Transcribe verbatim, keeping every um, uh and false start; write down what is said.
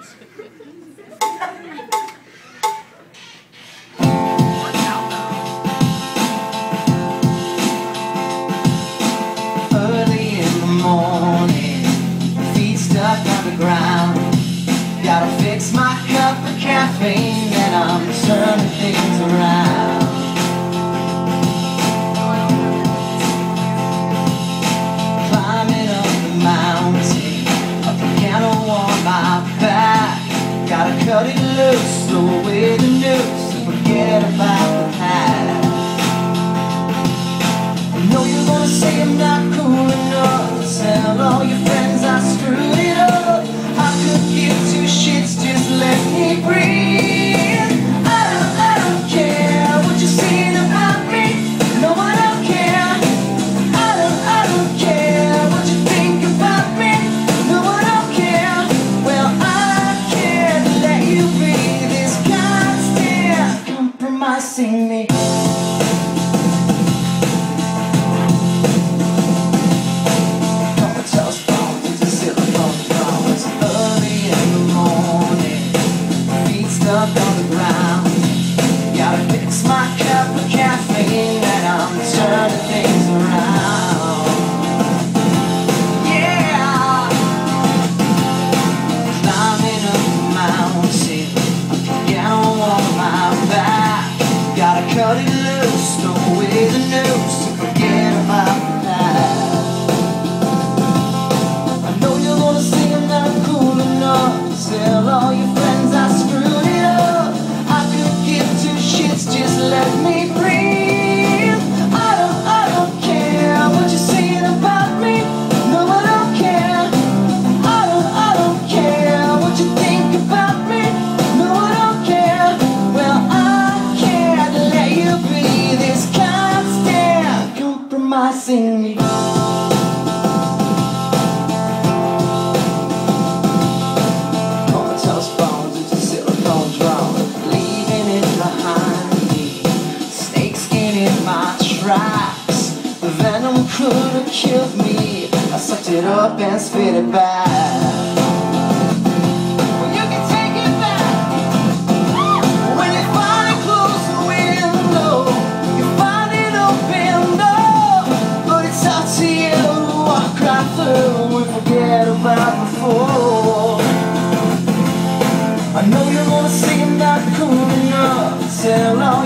Early in the morning, feet stuck on the ground. Gotta fix my cup of caffeine, and I'm turning things around. Climbing up the mountain, a piano on my back. Gotta cut it loose, throw away the noose, and forget about the past. I know you're gonna say I'm not cool enough. Tell all your friends I screwed it up. I could give two shits, just let me breathe. I don't, I don't care what you're saying about me. No, I don't care. I don't, I don't care what you think about me. No, I don't care. Well, I can't let you be this constant compromising me. Up on the ground, gotta fix my cup of caffeine, and I'm turning things around. Yeah, climbing up the mountain, a piano on my back. Gotta cut it loose, throw away the noose, and forget about the past. I know you're gonna say I'm not cool enough. Tell all your friends I screwed. Just let me breathe. I don't, I don't care what you're saying about me. No, I don't care. I don't, I don't care what you think about me. No, I don't care. Well, I can't let you be this constant compromising me. Comatose bones into silicone drum, leaving it behind. My tracks, the venom could have killed me. I sucked it up and spit it back. Well, you can take it back. When you finally close the window, you find it open door. But it's up to you to walk right through and forget about before. I know you're gonna say I'm not cool enough. Tell all